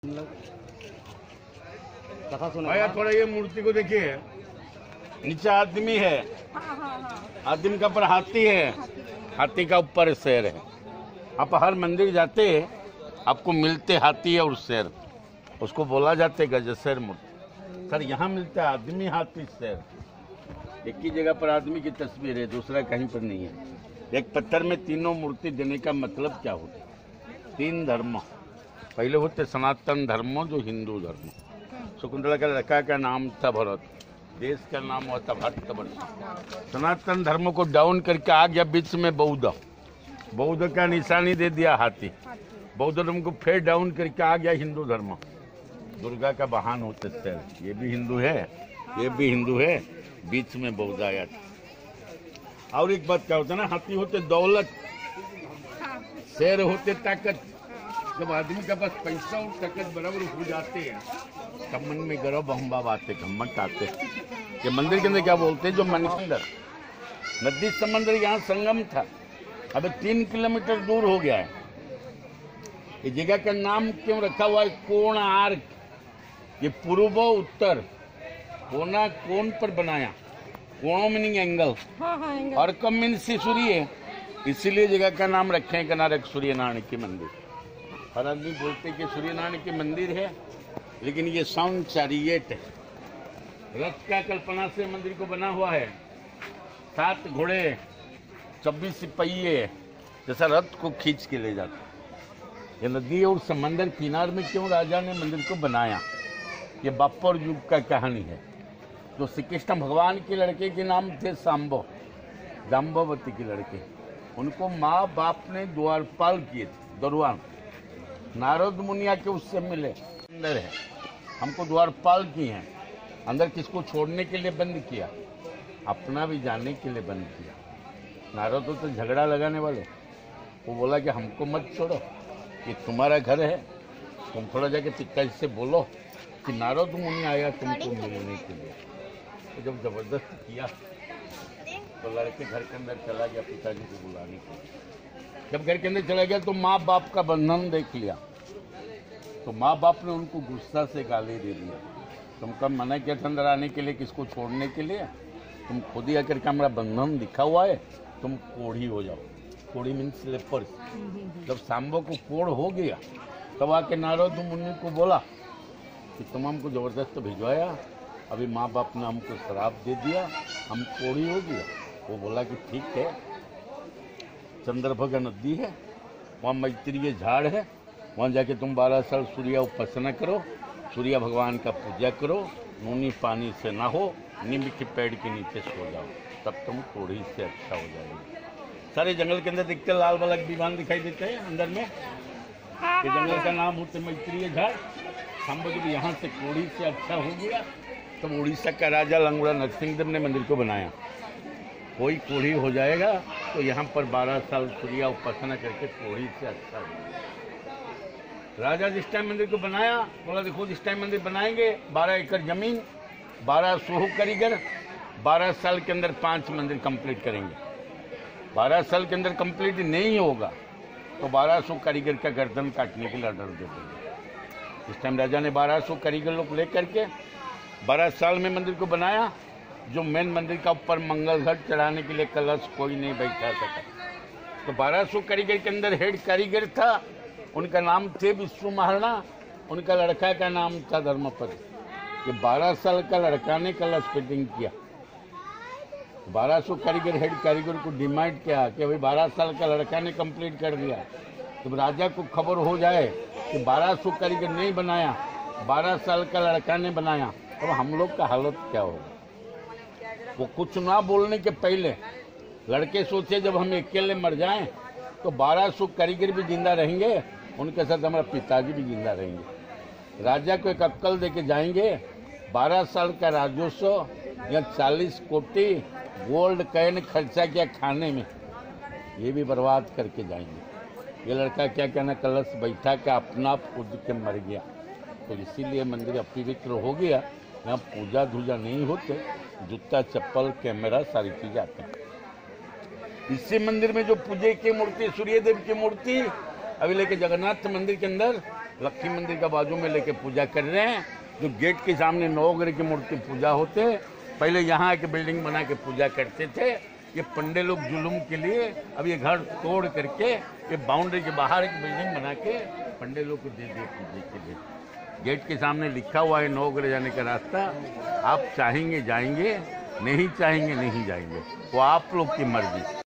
भैया थोड़ा ये मूर्ति को देखिए, नीचे आदमी है, आदमी का ऊपर हाथी है, हाथी का ऊपर शेर है। आप हर मंदिर जाते हैं आपको मिलते हाथी और शेर, उसको बोला जाते गजशेर मूर्ति। सर यहाँ मिलता है आदमी, हाथी, शेर, एक ही जगह पर आदमी की तस्वीर है, दूसरा कहीं पर नहीं है। एक पत्थर में तीनों मूर्ति देने का मतलब क्या होता है? तीन धर्म, पहले होते सनातन धर्म जो हिंदू धर्म। शकुंतला का लड़का का नाम था भरत, देश का नाम हुआ था भारतवर्ष। सनातन धर्म को डाउन करके आ गया बीच में बौद्ध, बौद्ध का निशानी दे दिया हाथी। बौद्ध धर्म को फिर डाउन करके आ गया हिंदू धर्म। दुर्गा का वाहन होते शेर, ये भी हिंदू है, ये भी हिंदू है, बीच में बौद्ध आया था। और एक बात क्या होता है ना, हाथी होते दौलत, शेर होते ताकत। जब आदमी के पास पैसा और ताकत बराबर हो जाते हैं तब मन में गर्व अहंभाव आते, घमंड आते। ये मंदिर के अंदर क्या बोलते हैं, जो मन के अंदर नदी समंदर यहाँ संगम था, अब 3 किलोमीटर दूर हो गया है। ये जगह का नाम क्यों रखा हुआ है कोणार्क? ये पूर्व उत्तर, कोना कोण पर बनाया, कोणों मीनिंग एंगल, और कम मीन्स सूर्य, इसीलिए जगह का नाम रखे हैं कोणार्क, सूर्य नारायण की मंदिर। हर आदमी बोलते कि सूर्य नारायण की मंदिर है, लेकिन ये साउंड चैरियट है, रथ का कल्पना से मंदिर को बना हुआ है। 7 घोड़े 24 पहिए जैसा रथ को खींच के ले जाते। ये नदी और समंदर किनार में क्यों राजा ने मंदिर को बनाया? ये बापर युग का कहानी है। जो श्री कृष्ण भगवान के लड़के के नाम थे सांबो, जाम्बवती के लड़के, उनको माँ बाप ने द्वारपाल किए थे, दरवान। नारद मुनिया के उससे मिले, अंदर है, हमको द्वारपाल किए हैं। अंदर किसको छोड़ने के लिए बंद किया? अपना भी जाने के लिए बंद किया। नारद तो झगड़ा लगाने वाले, वो बोला कि हमको मत छोड़ो, ये तुम्हारा घर है, तुम थोड़ा जाके पिताजी से बोलो कि नारद मुनि आया तुमको मिलने के लिए। तो जब जबरदस्त किया तो लड़के घर के अंदर चला गया पिताजी को बुलाने के लिए। जब घर के अंदर चला गया तो माँ बाप का बंधन देख लिया, तो माँ बाप ने उनको गुस्सा से गाली दे दिया। तुमका मना किया था अंदर आने के लिए, किसको छोड़ने के लिए? तुम खुद ही आकर के हमारा बंधन दिखा हुआ है, तुम कोढ़ी हो जाओ। कोढ़ी मीन्स लेपर्स। जब सांबो को कोढ़ हो गया तब आके नारद मुनि को बोला कि तुम हमको जबरदस्त भिजवाया, अभी माँ बाप ने हमको शराब दे दिया, हम कोढ़ी हो गया। वो बोला कि ठीक है, चंद्रभागा नदी है, वहाँ मैत्रीय झाड़ है, वहाँ जाके तुम 12 साल सूर्य उपासना करो, सूर्य भगवान का पूजा करो, नूनी पानी से ना हो, नीम के पेड़ के नीचे सो जाओ, तब तुम कोढ़ी से अच्छा हो जाएगी। सारे जंगल के अंदर दिखते लाल बलक विमान दिखाई देते हैं अंदर में, ये जंगल का नाम होते मैत्रीय झाड़। हम जब यहाँ से कोढ़ी से अच्छा हो गया तब उड़ीसा का राजा लंगड़ा नरसिंहदेव ने मंदिर को बनाया। कोई कोढ़ी हो जाएगा तो यहाँ पर 12 साल सूर्य उपासना करके कोढ़ी से अच्छा हो। राजा जिस टाइम मंदिर को बनाया बोला देखो जिस टाइम मंदिर बनाएंगे 12 एकड़ जमीन, 12 सोह कारीगर, 12 साल के अंदर 5 मंदिर कंप्लीट करेंगे। 12 साल के अंदर कंप्लीट नहीं होगा तो 1200 कारीगर का गर्दन काटने के लिए ऑर्डर दे देंगे। इस टाइम राजा ने 1200 कारीगर लोग लेकर के 12 साल में मंदिर को बनाया। जो मेन मंदिर का ऊपर मंगल घट चढ़ाने के लिए कलश कोई नहीं बैठा सका, तो 1200 कारीगर के अंदर हेड कारीगर था, उनका नाम थे विष्णु महाराणा, उनका लड़का का नाम था धर्मपद। ये 12 साल का लड़का ने कलश फिटिंग किया। 1200 कारीगर हेड कारीगर को डिमांड किया कि भाई 12 साल का लड़का ने कंप्लीट कर दिया। जब राजा को खबर हो जाए कि 1200 कारीगर नहीं बनाया, 12 साल का लड़का ने बनाया, तो हम लोग का हालत क्या होगा? वो कुछ ना बोलने के पहले लड़के सोचे जब हम अकेले मर जाएं तो 1200 कारीगर भी जिंदा रहेंगे, उनके साथ हमारा पिताजी भी जिंदा रहेंगे। राजा को एक अक्कल दे के जाएंगे, 12 साल का राजस्व या 40 कोटी गोल्ड कॉइन खर्चा किया खाने में, ये भी बर्बाद करके जाएंगे। ये लड़का क्या कहना, कलश बैठा के अपना खुद के मर गया। तो इसीलिए मंदिर अपवित्र हो गया। यहाँ पूजा धूजा नहीं होते, जूता चप्पल कैमरा सारी चीजें आते हैं। इसी मंदिर में जो पूजे की मूर्ति, सूर्यदेव की मूर्ति, अभी लेके जगन्नाथ मंदिर के अंदर लक्ष्मी मंदिर का बाजू में लेके पूजा कर रहे हैं। जो गेट के सामने नवग्रह की मूर्ति पूजा होते, पहले यहाँ आके बिल्डिंग बना के पूजा करते थे। ये पंडे लोग जुलूम के लिए अब ये घर तोड़ करके ये बाउंड्री के बाहर एक बिल्डिंग बना के पंडे लोग को दे दिए पूजे के लिए। गेट के सामने लिखा हुआ है नवग्रह जाने का रास्ता। आप चाहेंगे जाएंगे, नहीं चाहेंगे नहीं जाएंगे, वो आप लोग की मर्जी।